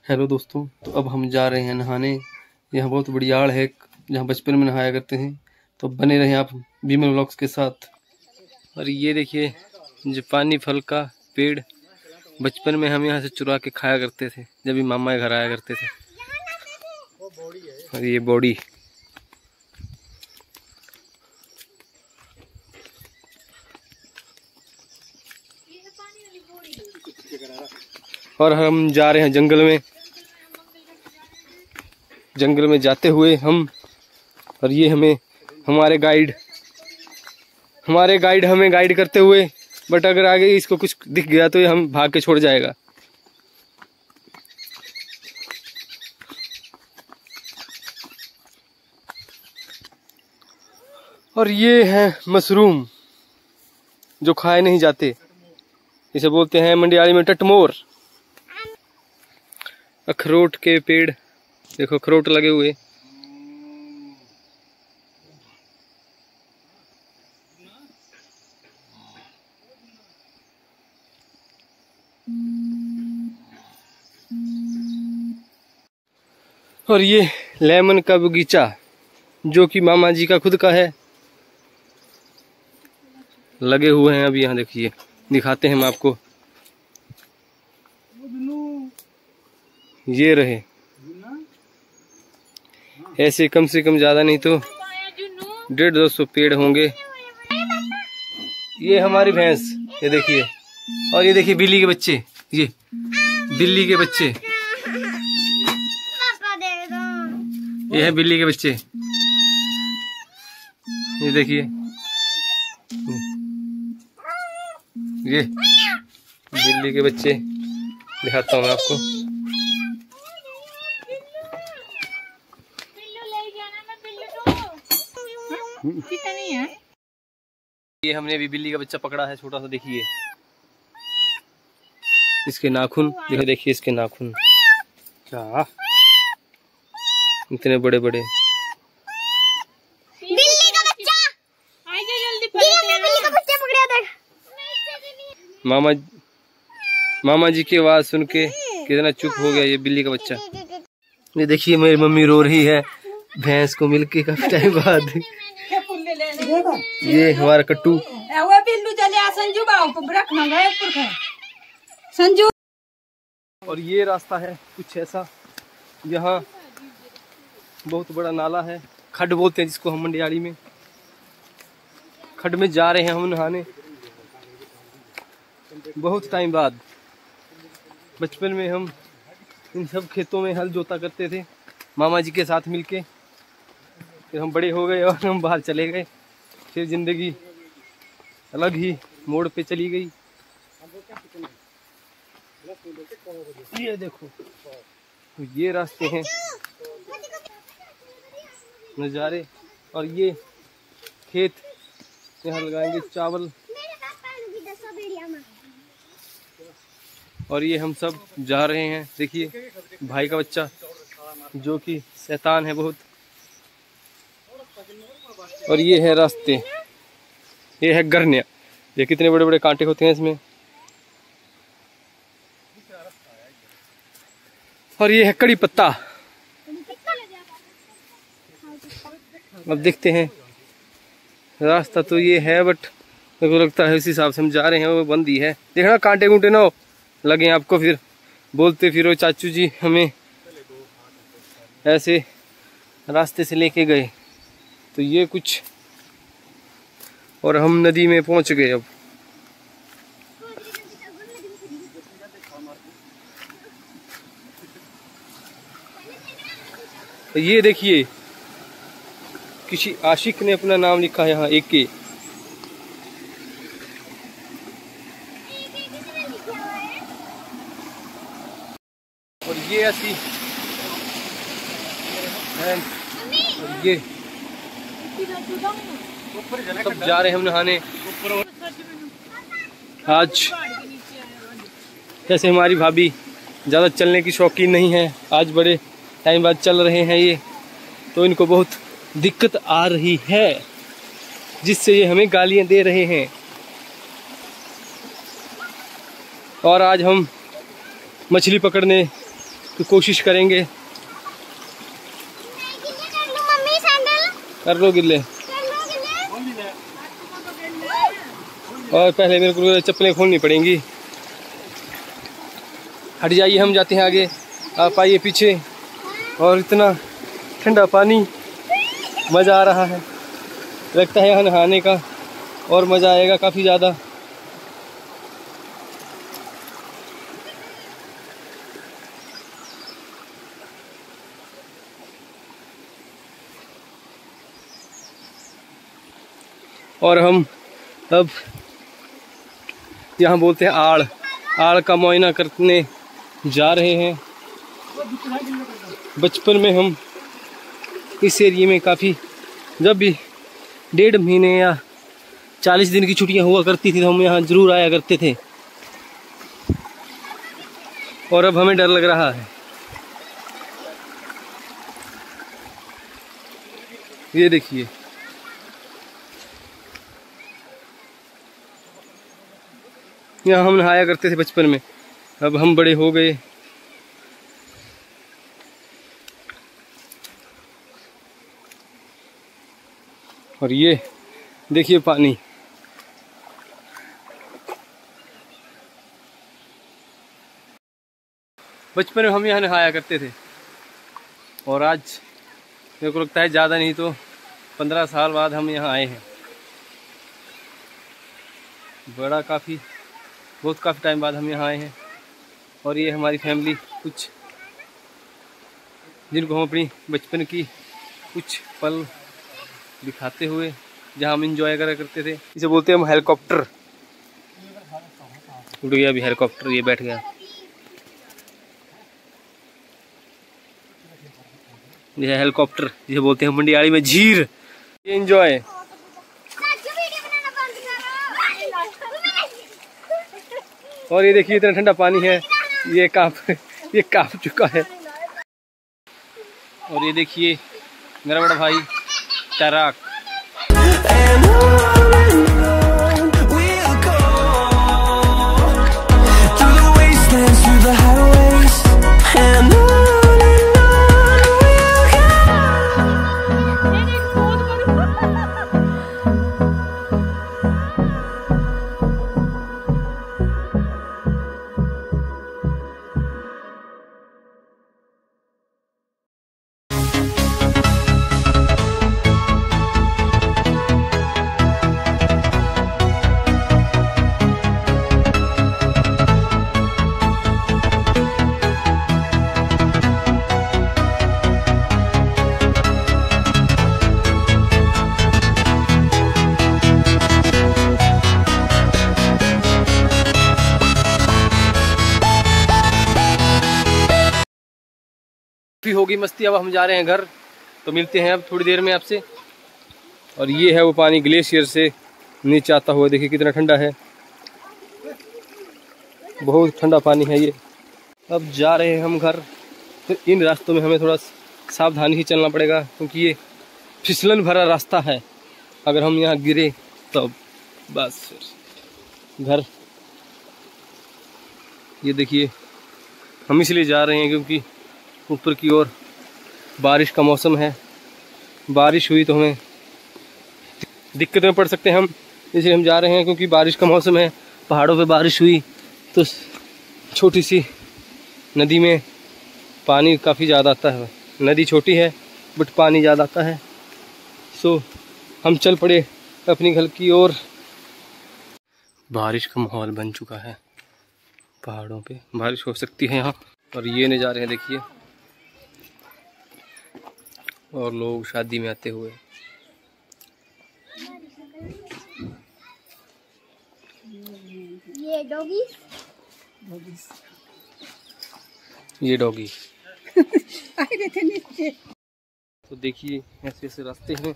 Hello दोस्तों, तो अब हम जा रहे हैं नहाने। यहाँ बहुत बड़ी आड़ है जहाँ बचपन में नहाया करते हैं। तो बने रहे आप विमल व्लॉग्स के साथ। और ये देखिए जो पानी फल का पेड़, बचपन में हम यहाँ से चुरा के खाया करते थे जब भी मामा के घर आया करते थे। और ये बॉडी और हम जा रहे हैं जंगल में जाते हुए हम। और ये हमारे गाइड हमें गाइड करते हुए, बट अगर आगे इसको कुछ दिख गया तो ये हम भाग के छोड़ जाएगा। और ये है मशरूम जो खाए नहीं जाते, इसे बोलते हैं मंडियाली में टटमोर। अखरोट के पेड़, देखो अखरोट लगे हुए। और ये लेमन का बगीचा जो कि मामा जी का खुद का है, लगे हुए हैं। अभी यहाँ देखिए, दिखाते हैं हम आपको। ये रहे, ऐसे कम से कम ज्यादा नहीं तो 150-200 पेड़ होंगे। ये हमारी भैंस, ये देखिए। और ये देखिए बिल्ली के बच्चे, ये बिल्ली के बच्चे, ये है बिल्ली के बच्चे। ये देखिए, ये बिल्ली के बच्चे दिखाता हूँ मैं आपको। ये हमने अभी बिल्ली का बच्चा पकड़ा है, छोटा सा। देखिए इसके नाखून, देखिए इसके नाखून क्या इतने बड़े बड़े। बिल्ली का बच्चा, आइए जल्दी बिल्ली का बच्चा पकड़ा था। मामा जी की आवाज सुन के कितना चुप हो गया ये बिल्ली का बच्चा। ये देखिए मेरी मम्मी रो रही है भैंस को मिलके काफी टाइम बाद। ये हमारा कट्टू। संजू। और ये रास्ता है कुछ ऐसा, यहाँ बहुत बड़ा नाला है, खड्ड बोलते हैं जिसको हम मंडियाली में। खड्ड में जा रहे हैं हम नहाने बहुत टाइम बाद। बचपन में हम इन सब खेतों में हल जोता करते थे मामा जी के साथ मिलके। फिर हम बड़े हो गए और हम बाहर चले गए। फिर जिंदगी अलग ही मोड़ पे चली गई। ये देखो, तो ये रास्ते हैं, नज़ारे। और ये खेत, यहाँ लगाएंगे चावल। और ये हम सब जा रहे हैं। देखिए भाई का बच्चा जो कि शैतान है बहुत। और ये है रास्ते, ये है गरनिया। ये कितने बड़े बड़े कांटे होते हैं इसमें। और ये है कड़ी पत्ता। अब देखते हैं, रास्ता तो ये है बट मेरे को लगता है इस हिसाब से हम जा रहे हैं वो बंद ही है। देखना कांटे कूंटे ना हो लगे आपको, फिर बोलते फिर चाचू जी हमें ऐसे रास्ते से लेके गए। तो ये कुछ, और हम नदी में पहुंच गए अब। तो ये देखिए किसी आशिक ने अपना नाम लिखा है यहाँ, एक के। और ये ऐसी है, और ये सब जा रहे हैं हम नहाने आज। जैसे हमारी भाभी ज़्यादा चलने की शौकीन नहीं है, आज बड़े टाइम बाद चल रहे हैं ये, तो इनको बहुत दिक्कत आ रही है, जिससे ये हमें गालियां दे रहे हैं। और आज हम मछली पकड़ने तो कोशिश करेंगे। कर लो गिल्ले। और पहले मेरे को चप्पलें खोलनी पड़ेंगी। हट जाइए, हम जाते हैं आगे, आप आइए पीछे। और इतना ठंडा पानी, मज़ा आ रहा है। लगता है यहाँ नहाने का और मज़ा आएगा काफ़ी ज़्यादा। और हम अब यहाँ बोलते हैं आड़ का मुआयना करने जा रहे हैं। बचपन में हम इस एरिए में काफ़ी, जब भी 1.5 महीने या 40 दिन की छुट्टियां हुआ करती थी तो हम यहाँ जरूर आया करते थे। और अब हमें डर लग रहा है। ये देखिए, यहाँ हम नहाया करते थे बचपन में। अब हम बड़े हो गए। और ये देखिए पानी। बचपन में हम यहाँ नहाया करते थे और आज मेरे को लगता है ज़्यादा नहीं तो 15 साल बाद हम यहाँ आए हैं। बहुत काफ़ी टाइम बाद हम यहाँ आए हैं। और ये हमारी फैमिली, कुछ जिनको हम अपनी बचपन की कुछ पल दिखाते हुए, जहाँ हम इंजॉय करा करते थे। इसे बोलते हैं हम हेलीकॉप्टर। उड़ गया अभी हेलीकॉप्टर, ये बैठ गया। ये हेलीकॉप्टर जिसे बोलते हैं मंडियाली में झीर। ये इंजॉय। और ये देखिए इतना ठंडा पानी है, ये कांप चुका है। और ये देखिए मेरा बड़ा भाई तैराक। होगी मस्ती। अब हम जा रहे हैं घर, तो मिलते हैं अब थोड़ी देर में आपसे। और ये है वो पानी ग्लेशियर से नीचे आता हुआ, देखिए कितना ठंडा है, बहुत ठंडा पानी है ये। अब जा रहे हैं हम घर। तो इन रास्तों में हमें थोड़ा सावधानी ही चलना पड़ेगा, क्योंकि ये फिसलन भरा रास्ता है। अगर हम यहाँ गिरे तो बस घर। ये देखिए, हम इसलिए जा रहे हैं क्योंकि ऊपर की ओर बारिश का मौसम है। बारिश हुई तो हमें दिक्कत में पड़ सकते हैं हम, इसलिए हम जा रहे हैं क्योंकि बारिश का मौसम है। पहाड़ों पे बारिश हुई तो छोटी सी नदी में पानी काफ़ी ज़्यादा आता है। नदी छोटी है बट पानी ज़्यादा आता है। सो हम चल पड़े अपनी घर की ओर। बारिश का माहौल बन चुका है, पहाड़ों पे बारिश हो सकती है यहाँ। और ये नज़ारे हैं देखिए, और लोग शादी में आते हुए। ये डॉगी तो देखिए ऐसे ऐसे रास्ते हैं।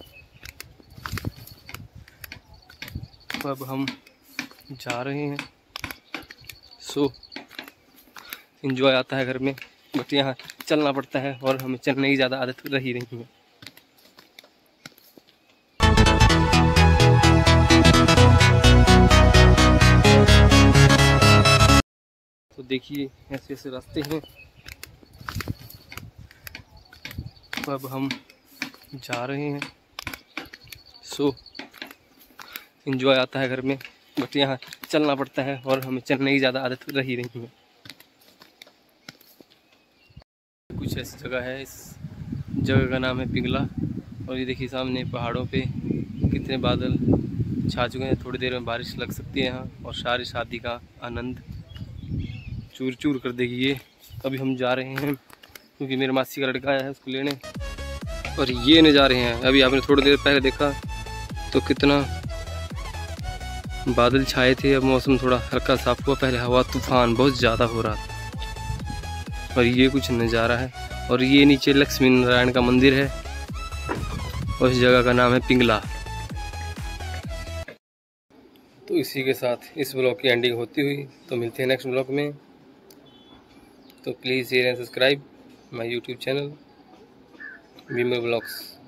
अब हम जा रहे हैं। सो एंजॉय आता है घर में, बट यहाँ चलना पड़ता है और हमें चलने की ज़्यादा आदत रही नहीं है। तो देखिए ऐसे ऐसे रास्ते हैं। तो अब हम जा रहे हैं। सो एंजॉय आता है घर में, बट यहाँ चलना पड़ता है और हमें चलने की ज़्यादा आदत रही नहीं है। कुछ ऐसी जगह है, इस जगह का नाम है पिंगला। और ये देखिए सामने पहाड़ों पे कितने बादल छा चुके हैं। थोड़ी देर में बारिश लग सकती है यहाँ, और सारी शादी का आनंद चूर चूर कर देगी ये। अभी हम जा रहे हैं क्योंकि मेरे मासी का लड़का आया है उसको लेने, और ये नज़ारे हैं। अभी आपने थोड़ी देर पहले देखा तो कितना बादल छाए थे, अब मौसम थोड़ा हल्का साफ हुआ। पहले हवा तूफान बहुत ज़्यादा हो रहा था। और ये कुछ नज़ारा है। और ये नीचे लक्ष्मी नारायण का मंदिर है, और इस जगह का नाम है पिंगला। तो इसी के साथ इस ब्लॉग की एंडिंग होती हुई, तो मिलते हैं नेक्स्ट ब्लॉग में। तो please share and subscribe my YouTube channel Vimal blogs.